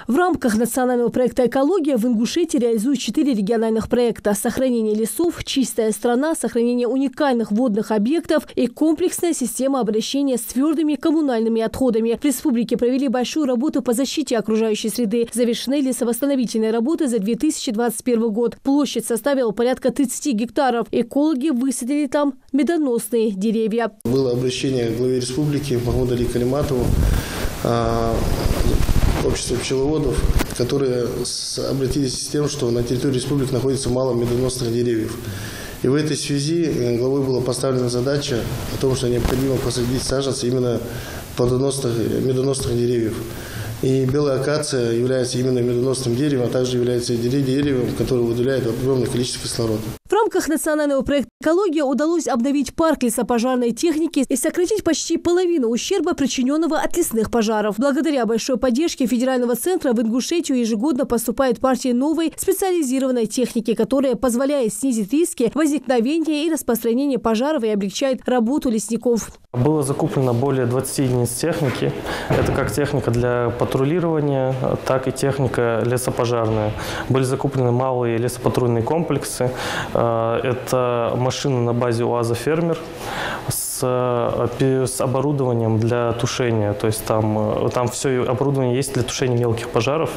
В рамках национального проекта «Экология» в Ингушетии реализуют 4 региональных проекта: сохранение лесов, чистая страна, сохранение уникальных водных объектов и комплексная система обращения с твердыми коммунальными отходами. В республике провели большую работу по защите окружающей среды. Завершены лесовосстановительные работы за 2021 год. Площадь составила порядка 30 гектаров. Экологи высадили там медоносные деревья. Было обращение к главе республики Махмуду Али Калиматову, общество пчеловодов, которые обратились с тем, что на территории республики находится мало медоносных деревьев. И в этой связи главой была поставлена задача о том, что необходимо посадить саженцы именно медоносных деревьев. И белая акация является именно медоносным деревом, а также является деревом, которое выделяет огромное количество кислорода. В рамках национального проекта «Экология» удалось обновить парк лесопожарной техники и сократить почти половину ущерба, причиненного от лесных пожаров. Благодаря большой поддержке федерального центра в Ингушетию ежегодно поступает партии новой специализированной техники, которая позволяет снизить риски возникновения и распространения пожаров и облегчает работу лесников. Было закуплено более 20 единиц техники. Это как техника для патрулирования, так и техника лесопожарная. Были закуплены малые лесопатрульные комплексы. Это машины на базе УАЗа «Фермер» с оборудованием для тушения. То есть там все оборудование есть для тушения мелких пожаров.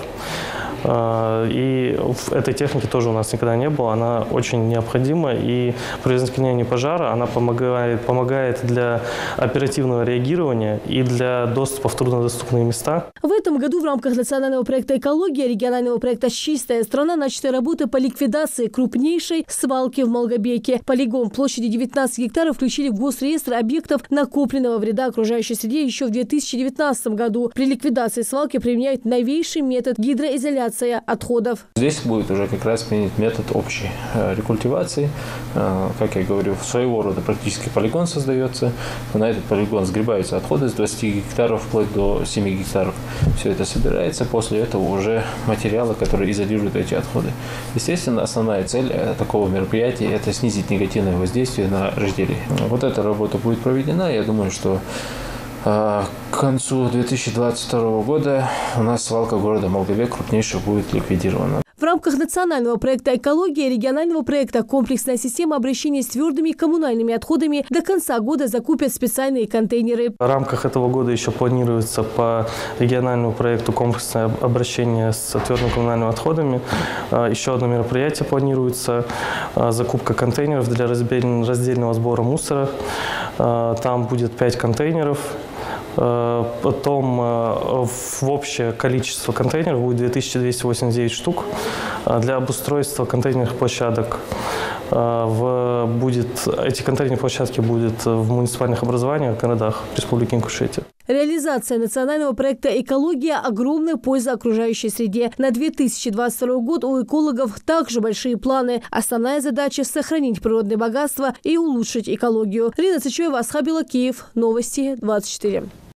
И в этой технике тоже у нас никогда не было. Она очень необходима, и при возникновении пожара она помогает для оперативного реагирования и для доступа в труднодоступные места. В этом году в рамках национального проекта «Экология» регионального проекта «Чистая страна» начаты работы по ликвидации крупнейшей свалки в Малгобеке. Полигон площадью 19 гектаров включили в госреестр объектов накопленного вреда окружающей среде еще в 2019 году. При ликвидации свалки применяют новейший метод гидроизоляции отходов. Здесь будет уже как раз принят метод общей рекультивации. Как я говорю, своего рода практически полигон создается. На этот полигон сгребаются отходы с 20 гектаров вплоть до 7 гектаров. Все это собирается. После этого уже материалы, которые изолируют эти отходы. Естественно, основная цель такого мероприятия – это снизить негативное воздействие на рожделей. Вот эта работа будет проведена. Я думаю, что к концу 2022 года у нас свалка города Малгобек крупнейшая будет ликвидирована. В рамках национального проекта «Экология» и регионального проекта «Комплексная система обращения с твердыми коммунальными отходами» до конца года закупят специальные контейнеры. В рамках этого года еще планируется по региональному проекту «Комплексное обращение с твердыми коммунальными отходами». Еще одно мероприятие планируется – закупка контейнеров для раздельного сбора мусора. Там будет 5 контейнеров. Потом в общее количество контейнеров будет 2289 штук. Для обустройства контейнерных площадок эти контейнерные площадки будут в муниципальных образованиях в городах Республики Ингушетия. Реализация национального проекта «Экология» – огромная польза окружающей среде. На 2022 год у экологов также большие планы. Основная задача – сохранить природные богатства и улучшить экологию. Лина Цычоева, Асхаб Белакеев. Новости 24.